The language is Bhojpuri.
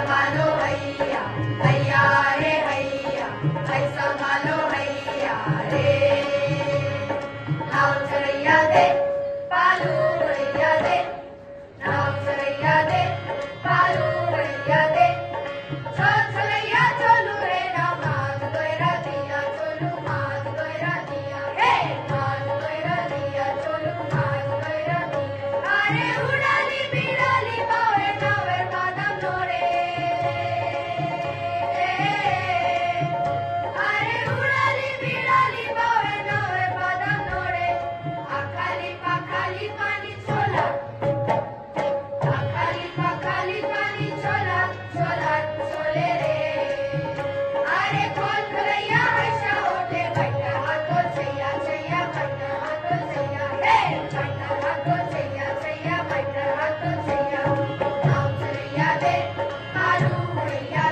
संभालो हैया हैया रे हैया है संभालो हैया रे नाव चढ़ैया दे पालू गड़ैया दे नाव चढ़ैया दे पालू गड़ैया दे चलैया चलू रे ना मात दोयरा दिया चलू मात दोयरा दिया हे मात दोयरा दिया चलू मात दोयरा दिया अरे उड़ाली बिड़ाली बावे नावे बादाम नोरे अरे उड़ाली बिड़ाली बावे नावे बादाम नोरे आखाली पानी छोला आखाली पानी छोला छोला छोले रे अरे खोल खलैया ऐसा ओठे बैठा हाथों छैया छैया बैठा हाथों छैया हे बैठा हाथों छैया छैया बैठा हाथों छैया नाव चढ़ैया दे पालू गड़ैया